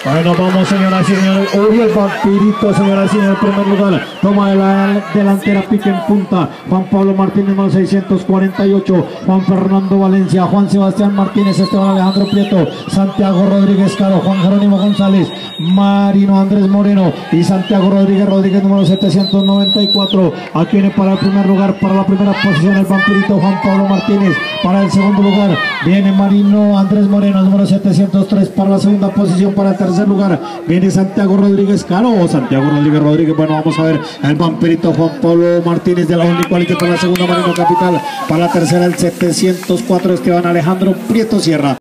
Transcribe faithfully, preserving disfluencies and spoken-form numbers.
Bueno, vamos, señoras y señores. Uy, el vampirito, señoras y señores, en primer lugar. Toma de la delantera, pique en punta. Juan Pablo Martínez, número seiscientos cuarenta y ocho. Juan Fernando Valencia, Juan Sebastián Martínez, Esteban Alejandro Prieto, Santiago Rodríguez Caro, Juan Jerónimo González, Marino Andrés Moreno y Santiago Rodríguez Rodríguez, número setecientos noventa y cuatro. Aquí viene para el primer lugar, para la primera posición, el vampirito Juan Pablo Martínez. Para el segundo lugar viene Marino Andrés Moreno, número setecientos tres. Para la segunda posición, para el tercer lugar viene Santiago Rodríguez Caro o Santiago Rodríguez Rodríguez. Bueno, vamos a ver el vampirito Juan Pablo Martínez de la Uniquality. Para la segunda, Marino Capital. Para la tercera, el setecientos cuatro, Esteban Alejandro Prieto Sierra.